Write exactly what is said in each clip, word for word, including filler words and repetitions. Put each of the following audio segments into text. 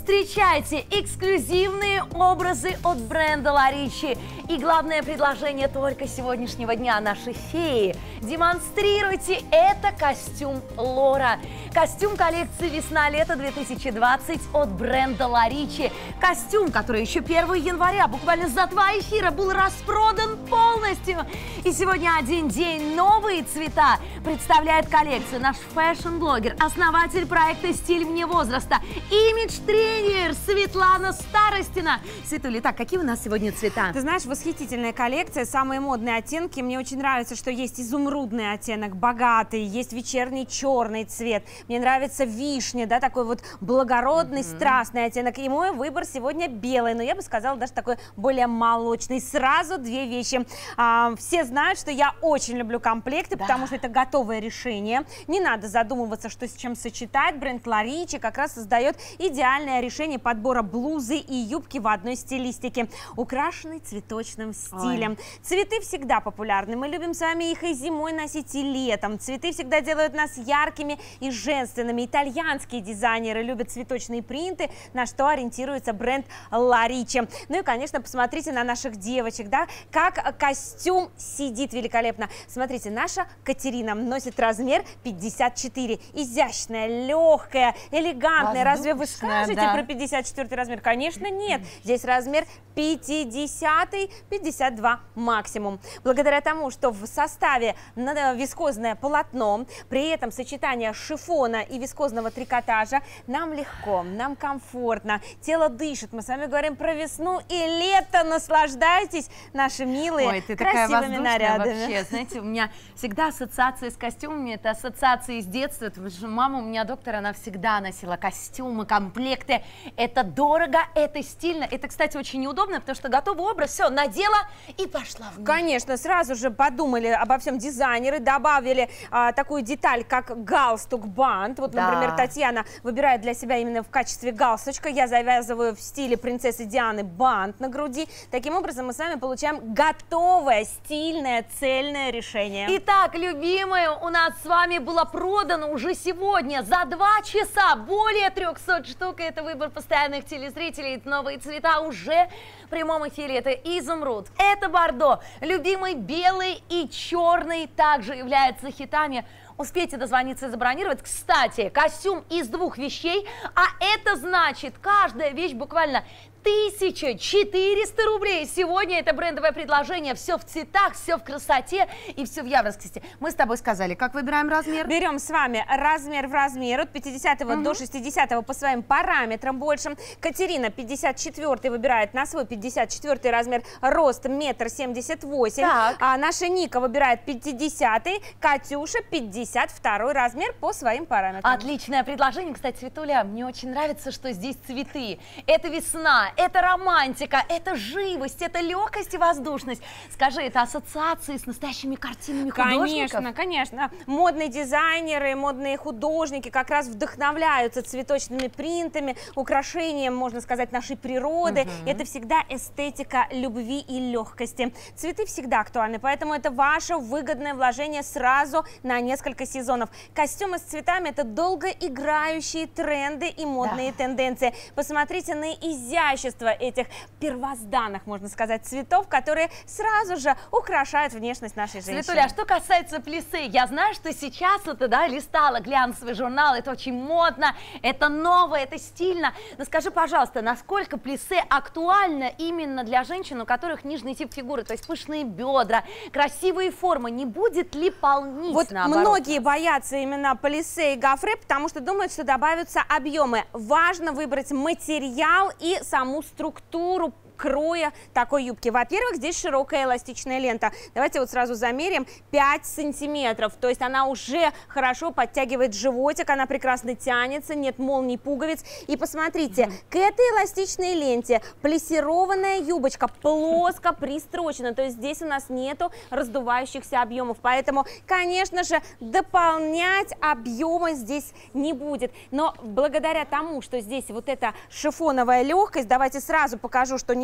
Встречайте эксклюзивные образы от бренда Ла Ричи. И главное предложение только сегодняшнего дня нашей феи. Демонстрируйте, это костюм Лора. Костюм коллекции весна-лето две тысячи двадцать от бренда Ла Ричи. Костюм, который еще первого января, буквально за два эфира, был распродан полностью. И сегодня один день, новые цвета представляет коллекцию наш фэшн-блогер, основатель проекта «Стиль вне возраста», имидж-тренер Светлана Старостина. Светуля, так, какие у нас сегодня цвета? Ты знаешь, восхитительная коллекция, самые модные оттенки. Мне очень нравится, что есть изумрудный оттенок, богатый, есть вечерний черный цвет. Мне нравится вишня, да, такой вот благородный, mm-hmm. страстный оттенок. И мой выбор сегодня белый, но я бы сказала даже такой более молочный. Сразу две вещи. А, все знают, что я очень люблю комплекты, да. потому что это готовое решение. Не надо задумываться, что с чем сочетать. Бренд Ла Ричи как раз создает идеальное решение подбора блузы и юбки в одной стилистике, украшенной цветочным стилем. Ой. Цветы всегда популярны. Мы любим с вами их и зимой носить, и летом. Цветы всегда делают нас яркими и женственными. Итальянские дизайнеры любят цветочные принты, на что ориентируется бренд Ла Ричи. Ну и, конечно, посмотрите на наших девочек, да, как костюм сидит великолепно. Смотрите, наша Катерина носит размер пятьдесят четыре. Изящная, легкая, элегантная. Разве вы скажете да. про пятьдесят четвёртый размер? Конечно, нет. Здесь размер пятьдесят, пятьдесят два максимум. Благодаря тому, что в составе вискозное полотно, при этом сочетание шифона и вискозного трикотажа, нам легко, нам комфортно, тело дышит. Мы с вами говорим про весну и лето. Наслаждайтесь, наши милые, Ой, ты красивыми нарядами. Вообще. Знаете, у меня всегда ассоциации с костюмами, это ассоциации с детства. Потому что мама у меня доктор, она всегда носила костюмы, комплекты. Это дорого, это стильно. Это, кстати, очень неудобно, потому что готовый образ, все, надела и пошла в мир. Конечно, сразу же подумали обо всем дизайнеры, добавили а, такую деталь, как галстук-бант. Вот, да. например, Татьяна выбирает для себя именно в качестве галстучка. Я завязываю в стиле принцессы Дианы бант на груди. Таким образом, мы с вами получаем готовое, стильное, цельное решение. Итак, любимые, у нас с вами было продано уже сегодня за два часа более трёхсот штук. Это выбор постоянных телезрителей. Новые цвета уже в прямом эфире. Это изумруд, это бордо, любимый белый и черный также являются хитами. Успейте дозвониться и забронировать. Кстати, костюм из двух вещей, а это значит, каждая вещь буквально тысяча четыреста рублей. Сегодня это брендовое предложение. Все в цветах, все в красоте и все в евроскости. Мы с тобой сказали, как выбираем размер? Берем с вами размер в размер от пятидесятого угу. до шестидесятого по своим параметрам больше. Катерина пятьдесят четвёртый выбирает на свой пятьдесят четвёртый размер, рост метр семьдесят восемь. А наша Ника выбирает пятидесятый, Катюша пятьдесят второй размер по своим параметрам. Отличное предложение. Кстати, Светуля, мне очень нравится, что здесь цветы. Это весна. Это романтика, это живость, это легкость и воздушность. Скажи, это ассоциации с настоящими картинами художников? Конечно, конечно. Модные дизайнеры, модные художники как раз вдохновляются цветочными принтами, украшением, можно сказать, нашей природы. Угу. Это всегда эстетика любви и легкости. Цветы всегда актуальны, поэтому это ваше выгодное вложение сразу на несколько сезонов. Костюмы с цветами – это долгоиграющие тренды и модные да. тенденции. Посмотрите на изящество этих первозданных, можно сказать, цветов, которые сразу же украшают внешность нашей женщины. Светуля, а что касается плиссе, я знаю, что сейчас это, да, листала глянцевый журнал, это очень модно, это ново, это стильно. Но скажи, пожалуйста, насколько плиссе актуально именно для женщин, у которых нижний тип фигуры, то есть пышные бедра, красивые формы, не будет ли полнить, вот наоборот? Многие боятся именно плиссе и гофре, потому что думают, что добавятся объемы. Важно выбрать материал и саму структуру кроя такой юбки. Во-первых, здесь широкая эластичная лента. Давайте вот сразу замерим. пять сантиметров. То есть она уже хорошо подтягивает животик, она прекрасно тянется, нет молний, пуговиц. И посмотрите, mm-hmm. к этой эластичной ленте плессированная юбочка плоско пристрочена. То есть здесь у нас нету раздувающихся объемов. Поэтому, конечно же, дополнять объемы здесь не будет. Но благодаря тому, что здесь вот эта шифоновая легкость, давайте сразу покажу, что не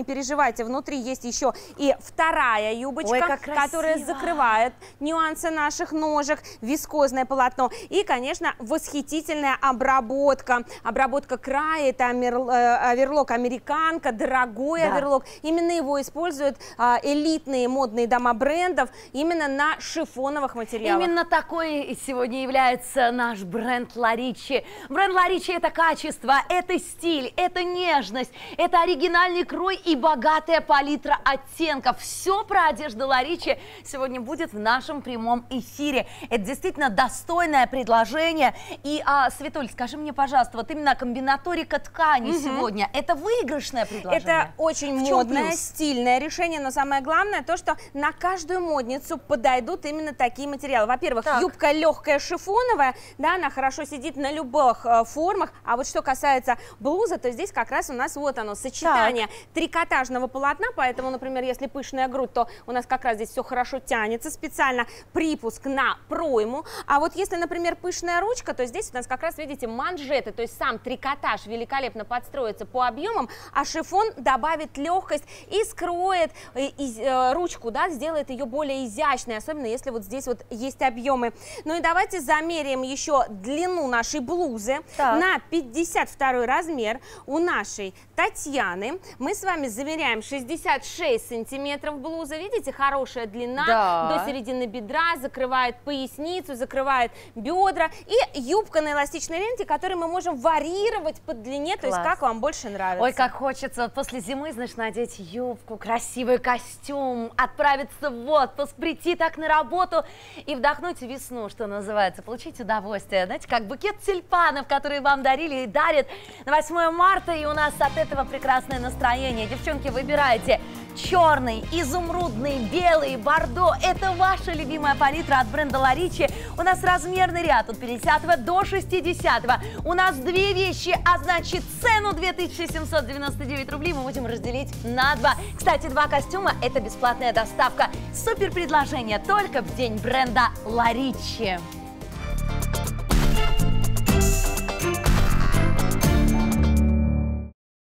не переживайте, внутри есть еще и вторая юбочка, Ой, как которая красиво. закрывает нюансы наших ножек, вискозное полотно и, конечно, восхитительная обработка. Обработка края, это амер, э, оверлок американка, дорогой Да. оверлок. Именно его используют э, элитные модные дома брендов именно на шифоновых материалах. Именно такой сегодня является наш бренд Ла Ричи. Бренд Ла Ричи – это качество, это стиль, это нежность, это оригинальный крой и богатая палитра оттенков. Все про одежду Ла Ричи сегодня будет в нашем прямом эфире. Это действительно достойное предложение. И, а, Светуль, скажи мне, пожалуйста, вот именно комбинаторика ткани Угу. сегодня – это выигрышное предложение? Это очень В чем модное, плюс? стильное решение, но самое главное то, что на каждую модницу подойдут именно такие материалы. Во-первых, Так. юбка легкая шифоновая, да, она хорошо сидит на любых э, формах, а вот что касается блузы, то здесь как раз у нас вот оно, сочетание трикотажного полотна, поэтому, например, если пышная грудь, то у нас как раз здесь все хорошо тянется, специально припуск на пройму, а вот если, например, пышная ручка, то здесь у нас как раз, видите, манжеты, то есть сам трикотаж великолепно подстроится по объемам, а шифон добавит легкость и скроет э, из, э, ручку, да, сделает ее более изящной, особенно если вот здесь вот есть объемы. Ну и давайте замеряем еще длину нашей блузы. Так. На пятьдесят второй размер у нашей Татьяны. Мы с вами замеряем шестьдесят шесть сантиметров блузы. Видите, хорошая длина, Да. до середины бедра, закрывает поясницу, закрывает бедра. И юбка на эластичной ленте, которую мы можем варьировать по длине, то есть Класс. как вам больше нравится. Ой, как хочется вот после зимы, значит, надеть юбку, красивый костюм, отправиться в отпуск, прийти так на работу и вдохнуть весну, что называется, получить удовольствие. Знаете, как букет тюльпанов, которые вам дарили и дарят на восьмое марта, и у нас от этого прекрасное настроение. Девчонки, выбирайте черный, изумрудный, белый, бордо. Это ваша любимая палитра от бренда Ла Ричи. У нас размерный ряд от пятидесятого до шестидесятого. У нас две вещи, а значит цену две тысячи семьсот девяносто девять рублей мы будем разделить на два. Кстати, два костюма – это бесплатная доставка. Супер предложение только в день бренда Ла Ричи.